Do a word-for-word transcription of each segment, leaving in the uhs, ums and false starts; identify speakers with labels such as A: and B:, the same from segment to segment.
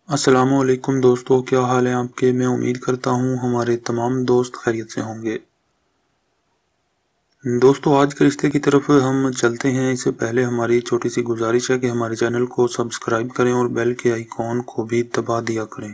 A: السلام علیکم دوستو، کیا حال ہے آپ کے؟ میں امید کرتا ہوں ہمارے تمام دوست خیریت سے ہوں گے۔ دوستو آج کے رشتے کی طرف ہم چلتے ہیں، اس سے پہلے ہماری چھوٹی سی گزارش ہے کہ ہمارے چینل کو سبسکرائب کریں اور بیل کے آئیکن کو بھی دبا دیا کریں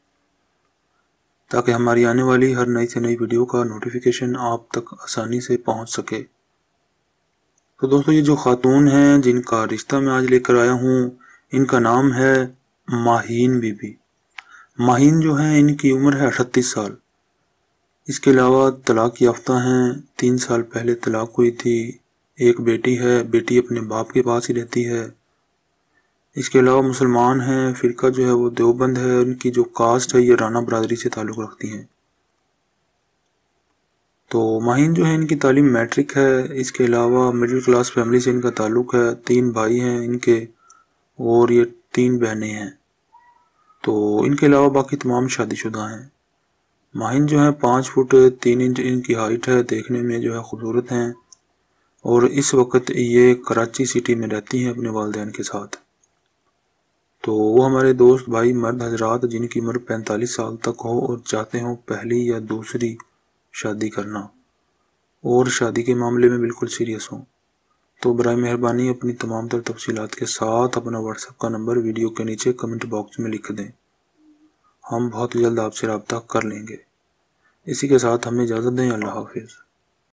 A: تاکہ ہماری آنے والی ہر نئی سے نئی ویڈیو کا نوٹیفیکیشن آپ تک آسانی سے پہنچ سکے۔ تو دوستو یہ جو خاتون ہیں جن کا رشتہ میں آج لے کر آیا ہوں، ان کا نام ہے ماہین بی بی۔ ماہین جو ہیں ان کی عمر ہے اٹھتیس سال۔ اس کے علاوہ طلاق یافتہ ہیں، تین سال پہلے طلاق ہوئی تھی۔ ایک بیٹی ہے، بیٹی اپنے باپ کے پاس ہی رہتی ہے۔ اس کے علاوہ مسلمان ہیں، فرقہ جو ہے وہ دیوبند ہے، ان کی جو کاسٹ ہے یہ رانا برادری سے تعلق رکھتی ہیں۔ تو ماہین جو ہے ان کی تعلیم میٹرک ہے۔ اس کے علاوہ مڈل کلاس فیملی سے ان کا تعلق ہے، تین بھائی ہیں ان کے اور یہ تین بہنیں ہیں۔ تو ان کے علاوہ باقی تمام شادی شدہ ہیں۔ ماہین جو ہے پانچ فٹ تین انچ ان کی ہائٹ ہے، دیکھنے میں جو ہے خوبصورت ہیں، اور اس وقت یہ کراچی سٹی میں رہتی ہیں اپنے والدین کے ساتھ۔ تو وہ ہمارے دوست بھائی مرد حضرات جن کی عمر پینتالیس سال تک ہو اور چاہتے ہوں پہلی یا دوسری شادی کرنا اور شادی کے معاملے میں بالکل سیریس ہوں، تو برائے مہربانی اپنی تمام تر تفصیلات کے ساتھ اپنا واٹس ایپ کا نمبر ویڈیو کے نیچے کمنٹ باکس میں لکھ دیں، ہم بہت جلد آپ سے رابطہ کر لیں گے۔ اسی کے ساتھ ہمیں اجازت دیں، اللہ حافظ۔